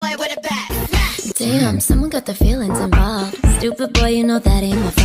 Damn, someone got their feelings involved. Stupid boy, you know that ain't my fault.